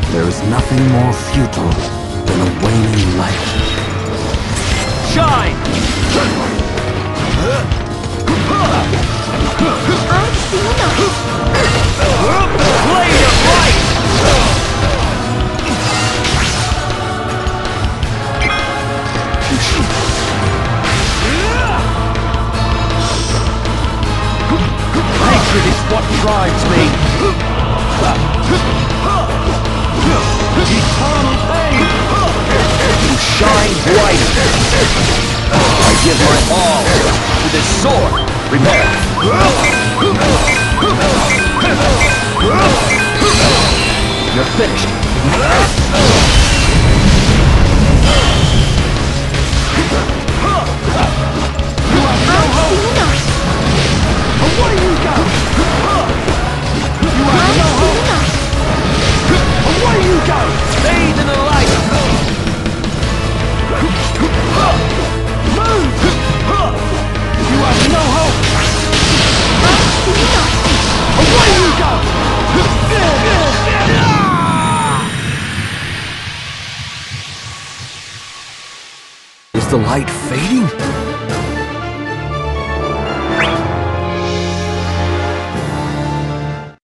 There is nothing more futile than a waning light. Shine! Blade of light! Hatred is what drives me. Eternal pain! You shine bright! I give my all to this sword! Prepare! You're finished! You have no hope! Away you go! You have no hope! Away you go! Bathe in the light! Move! You have no hope! Away you go! Is the light fading?